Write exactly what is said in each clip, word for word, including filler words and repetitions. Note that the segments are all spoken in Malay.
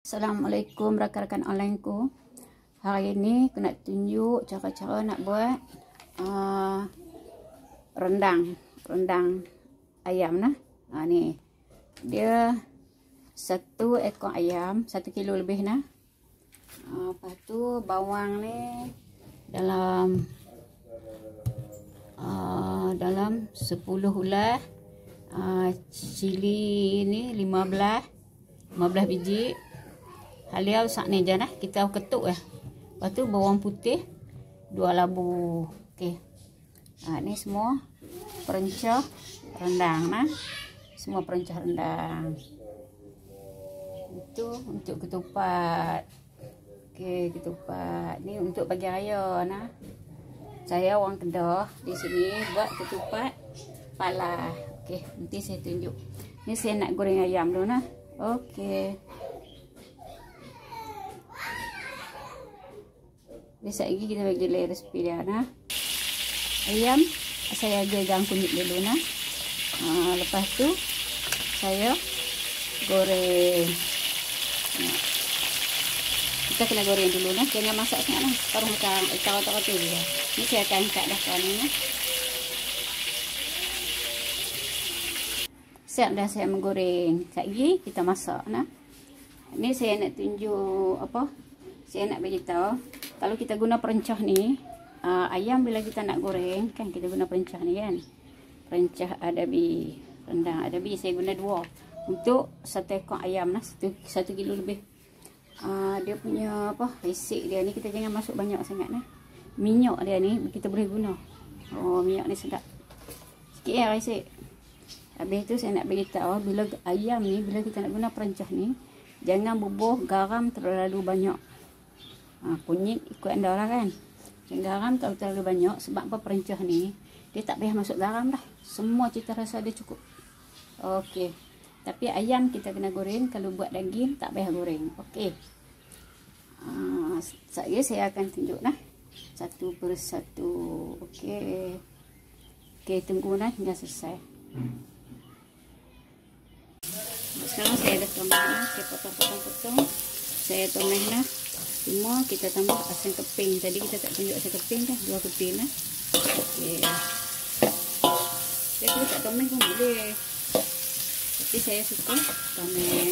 Assalamualaikum rakan-rakan onlineku. Hari ini aku nak tunjuk cara-cara nak buat uh, rendang, rendang ayam nah. Ha, ni dia satu ekor ayam, satu kilo lebih nah. Uh, lepas tu bawang ni dalam uh, dalam sepuluh ulas, uh, cili ni lima belas biji. Halia sak ni je nah, kita ketuk ya. Lepas tu bawang putih dua labu. Okey. Ha, ni semua perencah rendang nah. Semua perencah rendang. Itu untuk ketupat. Okey, ketupat. Ni untuk pagi raya nah. Saya orang Kedah di sini buat ketupat pala. Okey, nanti saya tunjuk. Ni saya nak goreng ayam dulu nah. Okey. Biasa lagi kita bagi layer resipi dia nah. Ayam saya jagang kunyit dulu nah. Ha, lepas tu saya goreng. Nah, kita kena goreng dulu nah. Jangan masak sangat nah. Taruh macam ikan-ikan tu dia. Ni saya akan angkat dah kan ni nah. Siap dah saya menggoreng. Lagi kita masak nah. Ni saya nak tunjuk apa? Saya nak bagi tahu. Kalau kita guna perencah ni, uh, ayam bila kita nak goreng, kan kita guna perencah ni kan. Perencah adabi, rendang adabi saya guna dua. Untuk satu ekor ayam lah, satu, satu kilo lebih. Uh, dia punya apa, resik dia ni kita jangan masuk banyak sangat lah. Minyak dia ni kita boleh guna. Oh, minyak ni sedap. Sikit ya resik. Habis tu saya nak bagi tahu, bila ayam ni, bila kita nak guna perencah ni, jangan bubuh garam terlalu banyak. Ha, kunyit ikut anda lah kan. Garam kalau terlalu banyak, sebab apa perencah ni dia tak payah masuk garam dah. Semua cita rasa dia cukup. Okey. Tapi ayam kita kena goreng. Kalau buat daging tak payah goreng. Okey. Ha, saya saya akan tunjuk nah. Satu persatu. Okey. Okey, tunggu nah hingga selesai. Sekarang saya dah tumis nah. Saya potong-potong-potong. Saya tumis nah. Semua kita tambah asam keping. Tadi kita tak tunjuk asam keping dah. Dua keping lah. Okey. Jadi tak tumis pun boleh. Tapi saya suka tumis.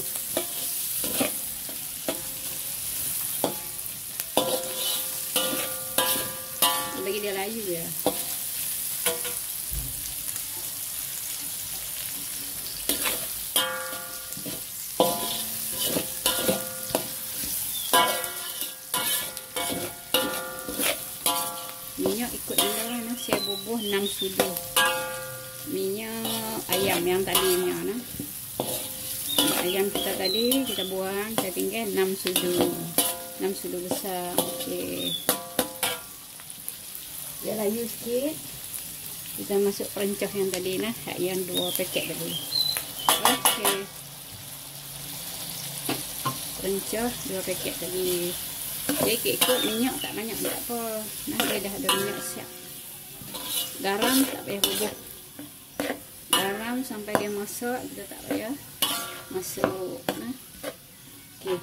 Bagi dia layu ya. Minyak ikut anda lah. Saya bubuh enam sudu minyak ayam yang tadinya nah. Ayam kita tadi kita buang, saya tinggal enam sudu enam sudu besar. Okey, dia layu sikit. Kita masuk perencah yang tadi nah, yang dua paket tadi. Okey, perencah dua paket tadi. Dia ikut minyak tak banyak tak apa. Nah, dia dah ada minyak siap. Garam tak payah bubuh. Garam sampai dia masak kita tak payah masuk. Nah. Okey.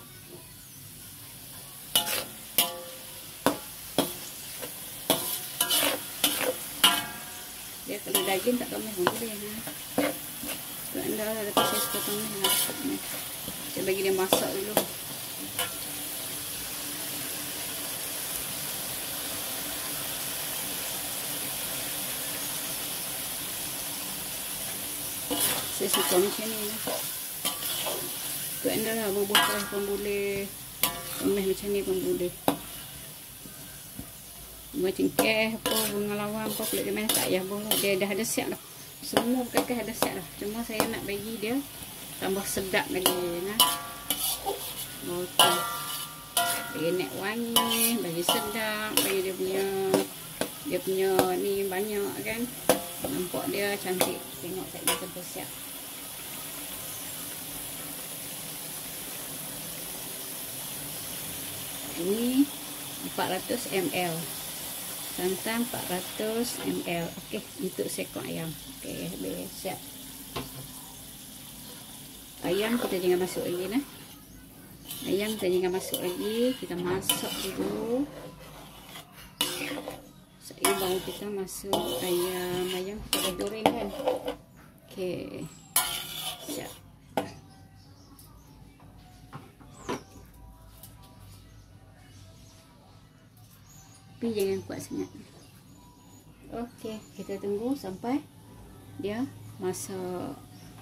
Dia kalau daging tak tumis pun boleh. Nah. Kalau anda ada pasal suka tumis lah. Saya bagi dia masak dulu. Saya suka macam ni lah. Untuk anda lah, bubuh keras pun boleh. Tumis macam ni pun boleh. Bunga cengkeh apa, bunga lawang apa, kulit dia manis tak payah boleh. Dia dah ada siap dah. Semua kekeh ada siap dah. Cuma saya nak bagi dia tambah sedap lagi. Nah. Okey. Bagi nak wangi, bagi sedap, bagi dia punya dia punya ni banyak kan. Nampak dia cantik. Tengok saya dah sampai siap. Ini empat ratus mililiter. Santan empat ratus mililiter. Okey, untuk seekor ayam. Okey, habis siap. Ayam kita jangan masuk lagi nah. Ayam kita jangan masuk lagi, kita masak dulu. Saya baru kita masuk ayam, ayam kita goreng kan. Okey. Siap. Tapi jangan kuat sangat. Okey, kita tunggu sampai dia masak.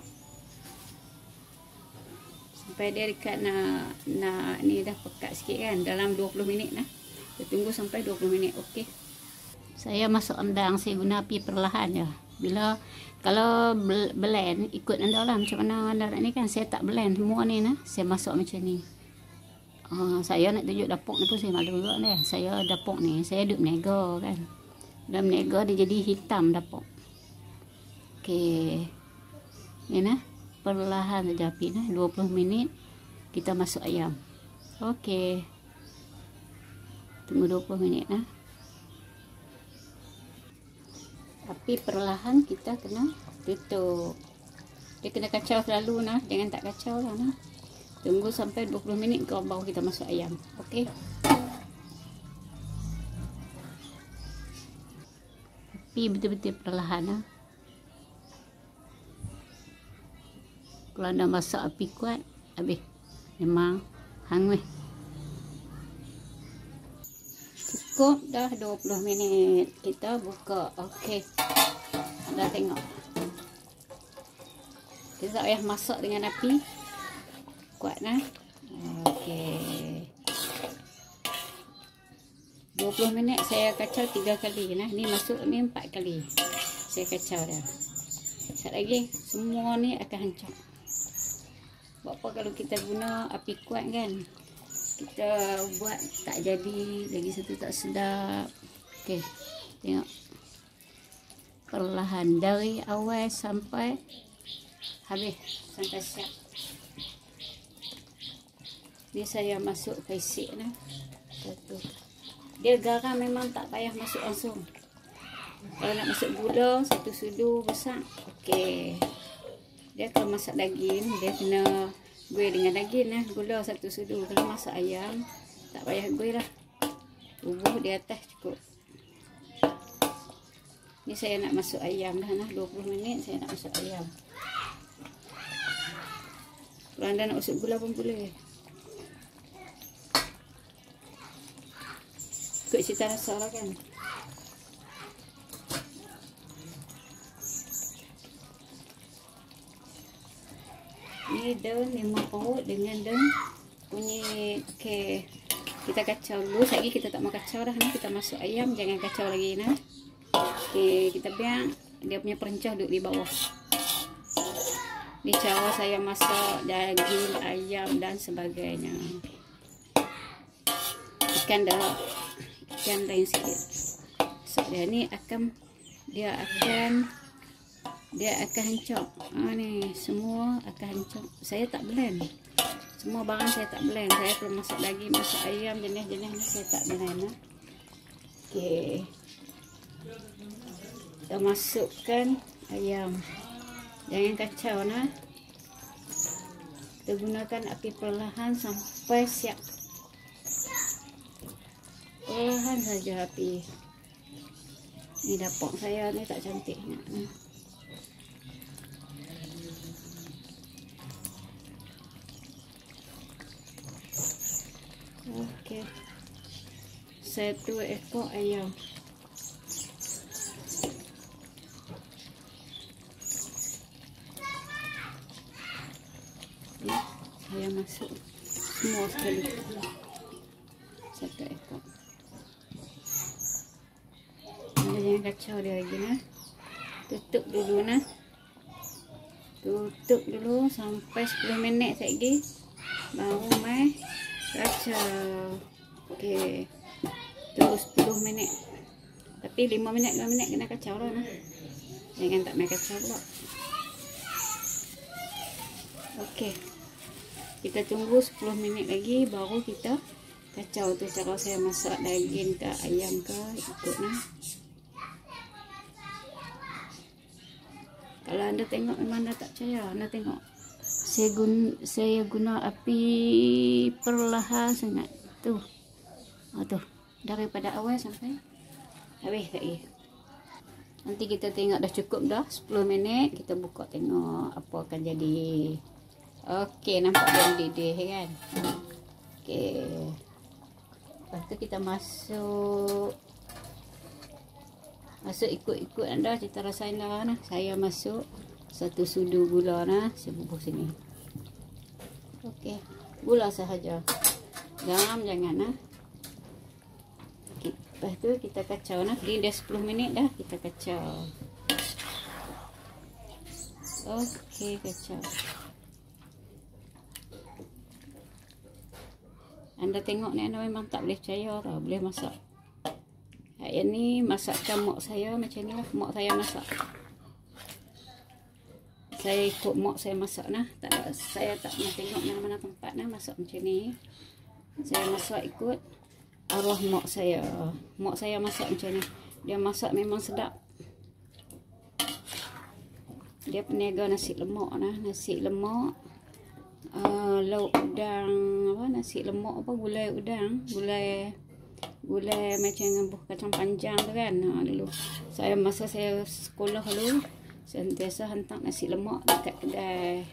Sampai dia dekat nak nak ni dah pekat sikit kan, dalam dua puluh minit lah. Kita tunggu sampai dua puluh minit. Okey. Saya masuk rendang, saya guna api perlahan je. Bila kalau blend ikut anda lah macam mana anda nak ni kan. Saya tak blend semua ni nah. Saya masuk macam ni. Uh, saya nak tunjuk dapur ni pun saya malu juga ni. Saya dapur ni, saya duduk menega kan. Dalam menega dia jadi hitam dapur. Okey. Ni nah. Perlahan saja api nah. dua puluh minit kita masuk ayam. Okey. Tunggu dua puluh minit nah. Api perlahan kita kena tutup. Dia kena kacau selalu nah. Jangan tak kacau lah nah. Tunggu sampai dua puluh minit ke baru kita masuk ayam. Okey. Api betul-betul perlahan nah. Kalau anda masak api kuat, habis. Memang hangus. Cukup dah dua puluh minit. Kita buka. Okey. Anda tengok. Kita tak payah masak dengan api kuat nah. Okey. dua puluh minit saya kacau tiga kali nah. Ni masuk ni empat kali. Saya kacau dah. Sekejap lagi semua ni akan hancur. Sebab apa kalau kita guna api kuat kan, kita buat tak jadi, lagi satu tak sedap. Okey, tengok. Perlahan dari awal sampai habis, sampai siap. Ni saya masuk pesik nah. Satu. Dia garam memang tak payah masuk langsung. Kalau nak masuk gula, satu sudu besar. Okey. Dia kalau masak daging, dia kena gui dengan daging lah. Gula satu sudu. Kalau masak ayam, tak payah gui lah. Tubuh di atas cukup. Ni saya nak masuk ayam dah nah. dua puluh minit saya nak masuk ayam. Kalau anda nak masuk gula pun boleh. Ikut cita rasa lah kan. Ni daun limau paut dengan daun kunyit. Okey. Kita kacau dulu. Sekejap kita tak mau kacau dah. Ni kita masuk ayam. Jangan kacau lagi nah. Okey, kita biar dia punya perencah duduk di bawah. Ni cara saya masak daging ayam dan sebagainya. Ikan dah. Ikan lain sikit. So, dia ni akan dia akan dia akan hancur. Ha ni semua akan hancur. Saya tak blend. Semua barang saya tak blend. Saya kalau masak daging, masak ayam, jenis-jenis ni saya tak blend lah. Okey. Kita masukkan ayam. Jangan kacau nah. Kita gunakan api perlahan sampai siap. Perlahan saja api. Ni dapur saya ni tak cantik nak nah. Okey. Satu ekor ayam. Ni saya masuk semua sekali. Satu ekor. Anda jangan kacau dia lagi nah. Tutup dulu nah. Tutup dulu sampai sepuluh minit lagi. Baru mai kacau. Okey. Tunggu sepuluh minit. Tapi lima minit, lima minit kena kacau lah nah. Jangan tak main kacau pula. Okey. Kita tunggu sepuluh minit lagi baru kita kacau. Tu cara saya masak daging ke ayam ke, ikut nah. Kalau anda tengok memang anda tak percaya, anda tengok Saya guna, saya guna api perlahan sangat. Tuh. Oh, tuh. Daripada awal sampai habis lagi. Nanti kita tengok dah cukup dah sepuluh minit. Kita buka tengok apa akan jadi. Okey, nampak dia mendidih kan. Okey. Lepas tu kita masuk. Masuk ikut-ikut anda. Kita rasain lah nah. Saya masuk satu sudu gula nah. Saya bubuh sini. Okey. Gula sahaja. Garam jangan nah. Okay. Lepas tu kita kacau nah. Dia dah sepuluh minit dah. Kita kacau. Okey, kacau. Anda tengok ni, anda memang tak boleh percaya tau. Boleh masak. Yang ni masakan mak saya macam ni lah. Mak saya masak. Saya ikut mak saya masak nah. Tak, saya tak pernah tengok mana-mana tempat nah masak macam ni. Saya masak ikut arwah mak saya. Mak saya masak macam ni. Dia masak memang sedap. Dia peniaga nasi lemak nah. Nasi lemak. Uh, lauk udang apa, nasi lemak apa, gulai udang, gulai gulai macam buah kacang panjang tu kan. Ha, dulu saya masa saya sekolah dulu sentiasa hantar nasi lemak dekat kedai.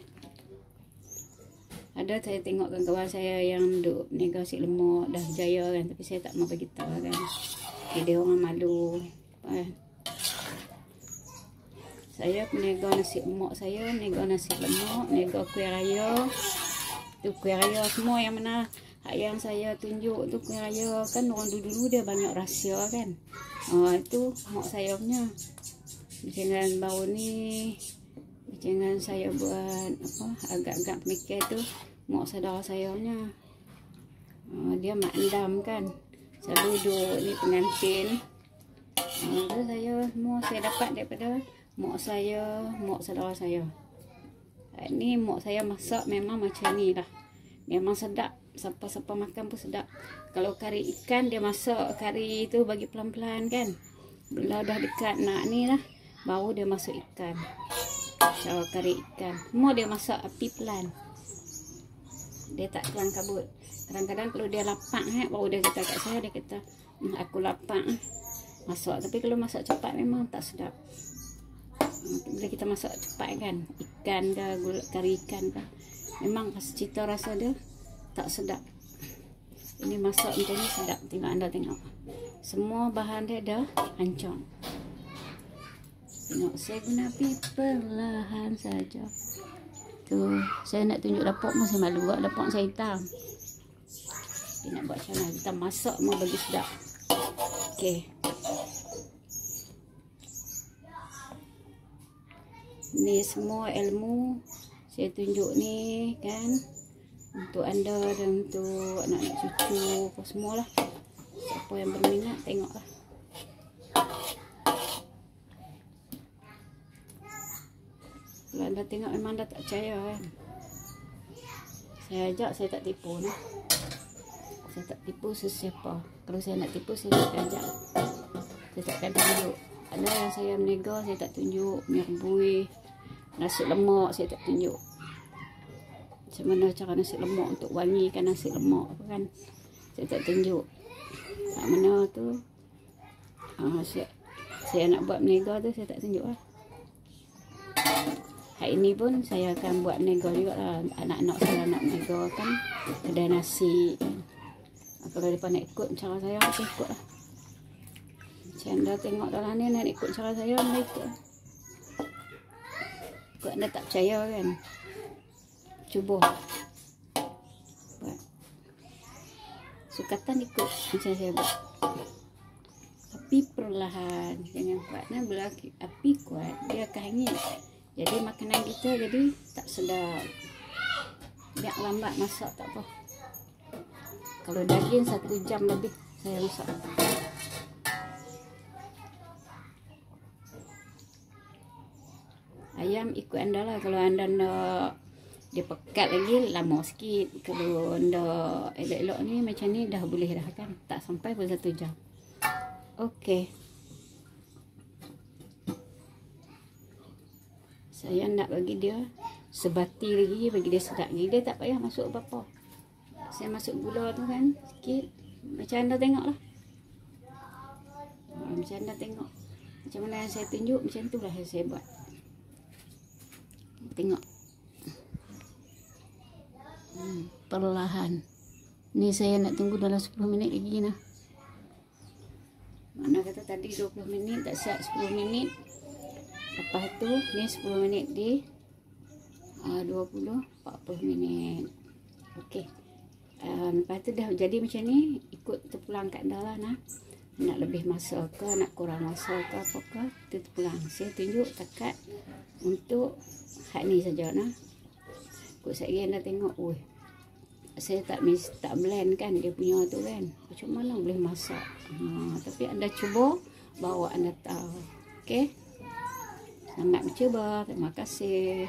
Ada saya tengok kawan-kawan saya yang duk niaga nasi lemak dah berjaya kan, tapi saya tak mau bagi tahu kan. Okay, dia orang malu kan. Saya peniaga nasi lemak, saya peniaga nasi lemak, peniaga kuih raya. Tu kuih raya semua yang mana yang saya tunjuk tu kuih raya kan, orang dulu-dulu dia banyak rahsia kan. Ah, itu mak saya punya. Jangan bau ni, jangan saya buat apa agak-agak mikir tu mak saudara saya punya. Ah, dia mak endam kan. Selalu duduk ni pengantin. Ah, tu saya semua saya dapat daripada mak saya, mak saudara saya. Ni mak saya masak memang macam ni lah. Memang sedap. Siapa-siapa makan pun sedap. Kalau kari ikan dia masak kari tu bagi pelan-pelan kan. Bila dah dekat nak ni lah, baru dia masuk ikan. Cara kari ikan. Semua dia masak api pelan. Dia tak kelang kabut. Kadang-kadang kalau dia lapang eh, baru dia kata kat saya, dia kata aku lapang masak. Tapi kalau masak cepat memang tak sedap. Bila kita masak cepat kan, ikan dah, kari ikan dah, memang cita rasa dia tak sedap. Ini masak macam ni sedap. Tengok, anda tengok, semua bahan dia dah hancur. Tengok, saya guna api perlahan saja. Tu, saya nak tunjuk dapur pun saya malu. Dapur saya hitam. Kita nak buat macam mana? Kita masak mau bagi sedap. Okey. Ni semua ilmu saya tunjuk ni kan, untuk anda dan untuk anak-anak cucu apa semualah. Siapa yang berminat tengoklah. Kalau anda tengok memang anda tak percaya kan. Saya ajak, saya tak tipu nah. Saya tak tipu sesiapa. Kalau saya nak tipu saya tak ajak. Saya takkan tunjuk. Ada yang saya meniaga saya tak tunjuk. Mi rebus, nasi lemak saya tak tunjuk. Macam mana cara nasi lemak untuk wangikan nasi lemak kan, saya tak tunjuk. Kat mana tu uh, saya, saya nak buat meniaga tu saya tak tunjuk lah. Hari ni pun saya akan buat meniaga juga lah. Anak-anak saya nak meniaga kan kedai nasi. Kalau mereka nak ikut cara saya, saya ikut lah. Macam anda tengok dalam ni, nak ikut cara saya, anda ikut lah. Kau anda tak percaya kan, cuba buat. Sukatan ikut macam saya buat. Api perlahan, jangan kuat. Nah, bila api kuat dia akan hangit. Jadi makanan kita jadi tak sedap. Biar lambat masak tak apa. Kalau daging satu jam lebih saya masak. Ayam ikut anda lah. Kalau anda nak dia pekat lagi lama sikit. Kalau anda elok-elok ni macam ni dah boleh dah kan. Tak sampai pun satu jam. Okey. Saya nak bagi dia sebati lagi bagi dia sedap lagi. Dia tak payah masuk apa-apa. Saya masuk gula tu kan sikit. Macam anda tengok lah. Ha, macam anda tengok. Macam mana yang saya tunjuk, macam tu lah yang saya buat. Tengok. Hmm, perlahan. Ni saya nak tunggu dalam sepuluh minit lagi nah. Mana kata tadi dua puluh minit, tak siap sepuluh minit. Lepas tu ni sepuluh minit di uh, dua puluh, empat puluh minit. Okey. Uh, lepas tu dah jadi macam ni, ikut terpulang kat anda lah nah. Nak lebih masa ke, nak kurang masa ke apa ke, tu terpulang. Saya tunjuk takat untuk hak ni saja nah. Kok saya anda tengok, oi. Saya tak mis, tak blend kan dia punya tu kan. Macam mana boleh masak? Ha, tapi anda cuba bawa anda tahu. Okey. Selamat mencuba. Terima kasih.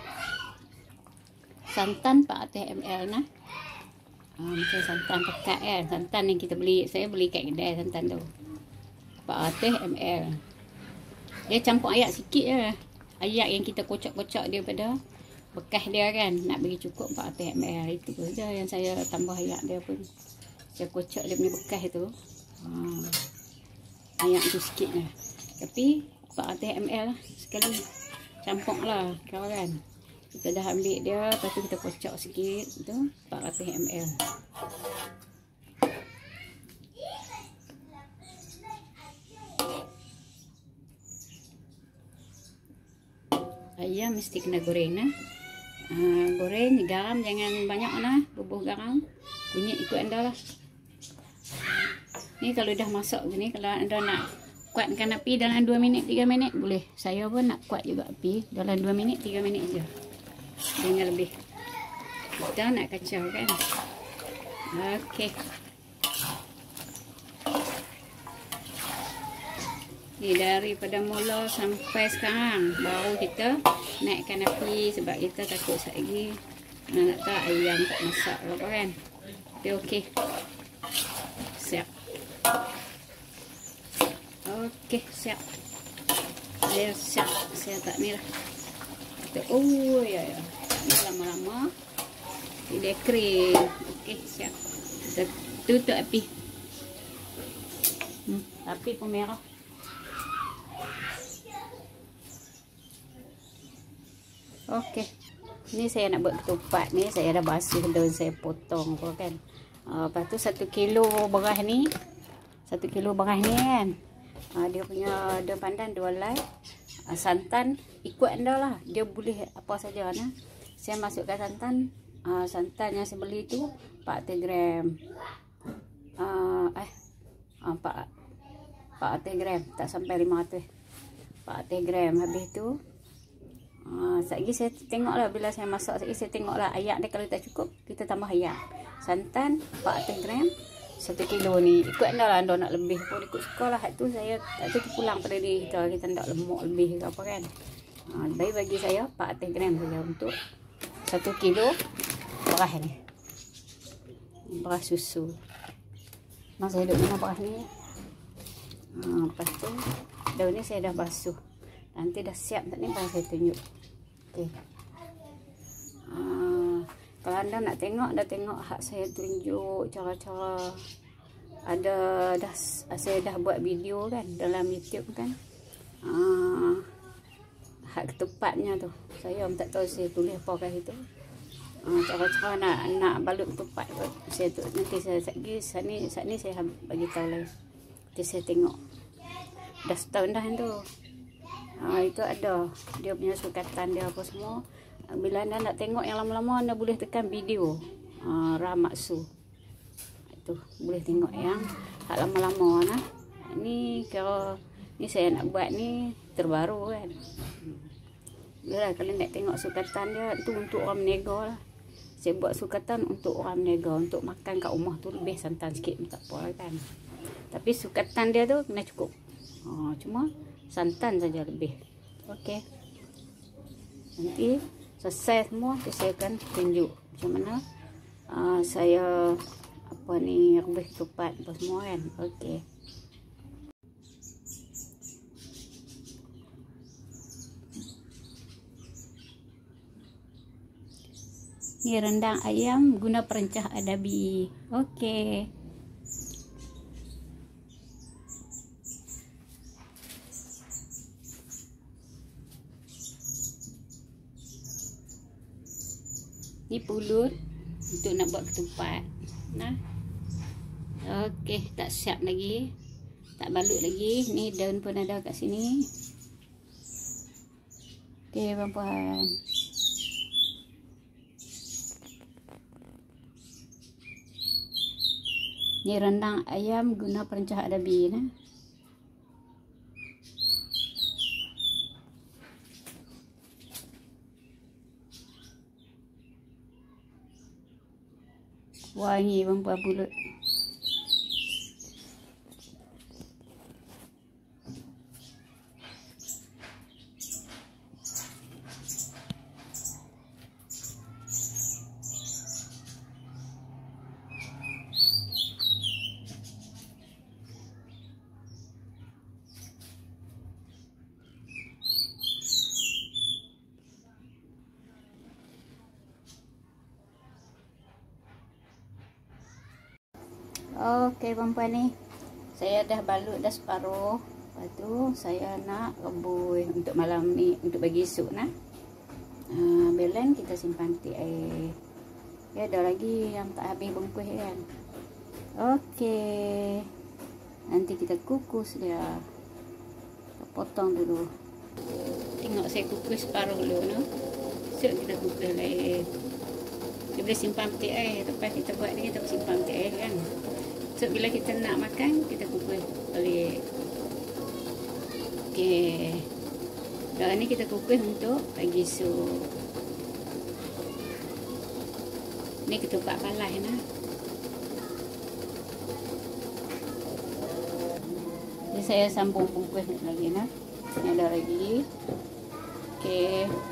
Santan empat ratus mililiter nah. Ha, macam santan pekat kan. Santan yang kita beli, saya beli kat kedai santan tu. empat ratus mililiter. Dia campur air sikit je. Air yang kita kocok-kocok daripada bekas dia kan. Nak bagi cukup empat ratus mililiter. Itu saja yang saya tambah air dia pun. Saya kocok dia punya bekas tu. Ha, air tu sikit lah. Tapi empat ratus mililiter lah sekali. Campur lah kawan. Kita dah ambil dia. Lepas tu kita kocok sikit. Tu empat ratus mililiter. Ayam mesti kena goreng nah. Uh, goreng, garam jangan banyak nah, bubuh garam. Kunyit ikut anda lah. Ni kalau dah masak gini, kalau anda nak kuatkan api dalam dua minit, tiga minit boleh. Saya pun nak kuat juga api dalam dua minit, tiga minit je. Jangan lebih. Kita nak kacau kan. Okey. Ni daripada mula sampai sekarang baru kita naikkan api sebab kita takut lagi nak tak ayam tak masak apa kan. Tapi okey. Siap. Okey, siap. Saya siap. Saya tak ni lah. Kita, oh ya ya. Ni lama-lama. Dia kering. Okey, siap. Kita tutup api. Hmm, api pun merah. Okey. Ni saya nak buat ketupat ni. Saya dah basuh daun, saya potong apa kan. Uh, lepas tu satu kilo beras ni. Satu kilo beras ni kan. Uh, dia punya daun pandan dua helai. Uh, santan ikut anda lah. Dia boleh apa saja nah. Saya masukkan santan. Uh, santan yang saya beli tu empat ratus gram. Uh, eh. Uh, empat ratus gram. Tak sampai lima ratus. empat ratus gram. Habis tu. Uh, lagi saya tengoklah bila saya masak lagi saya tengoklah air dia kalau tak cukup kita tambah air. Santan empat ratus gram satu kilo ni. Ikut anda lah, anda nak lebih pun ikut suka lah. Hak tu saya tak tu pulang pada diri kita. Kita nak lemak lebih ke apa kan. Uh, baik bagi saya empat ratus gram saja untuk satu kilo beras ni. Beras susu. Mas saya duduk dengan beras ni. Uh, lepas tu daun ni saya dah basuh. Nanti dah siap tak ni baru saya tunjuk. Okey. Uh, kalau anda nak tengok, dah tengok hak saya tunjuk cara-cara. Ada dah saya dah buat video kan dalam YouTube kan. Uh, hak ketupatnya tu. Saya tak tahu saya tulis apa kat situ. Uh, cara-cara nak nak balut ketupat tu. Saya tu nanti saya lagi sini sini saya bagi tahu lagi. Nanti saya tengok. Dah setahun dah tu. Ha, itu ada dia punya sukatan dia apa semua. Bila anda nak tengok yang lama-lama anda boleh tekan video ha, Ramaksu. Itu boleh tengok yang hak lama-lama nah. Ni kalau ni saya nak buat ni terbaru kan. Bila kalau nak tengok sukatan dia itu untuk orang menega lah. Saya buat sukatan untuk orang menega, untuk makan kat rumah tu lebih santan sikit tak apa kan. Tapi sukatan dia tu kena cukup. Ha, cuma santan saja lebih. Okey. Nanti selesai semua tu saya akan tunjuk macam mana uh, saya apa ni lebih ketupat apa semua kan. Okey. Ini rendang ayam guna perencah adabi. Oke. Ini pulut untuk nak buat ketupat. Nah. Oke, tak siap lagi. Tak balut lagi. Ni daun pun ada kat sini. Oke, puan-puan. Ni rendang ayam guna perencah adabi, nah. Wangi puan-puan pulut. Oke puan-puan, ni saya dah balut dah separuh. Lepas tu saya nak rebus untuk malam ni, untuk bagi esok nah. Uh, belen kita simpan ti air. Ya, ada lagi yang tak habis bungkus kan. Oke. Nanti kita kukus dia. Kita potong dulu. Tengok saya kukus separuh dulu no. Esok kita kukus lain. Kita boleh simpan peti air. Lepas kita buat ni kita simpan peti air kan. So, bila kita nak makan, kita kukus balik. Okey. Dan ni kita kukus untuk pagi esok. Ni ketupat palas nah. Jadi saya sambung kukus lagi nah. Ni ada lagi. Okey.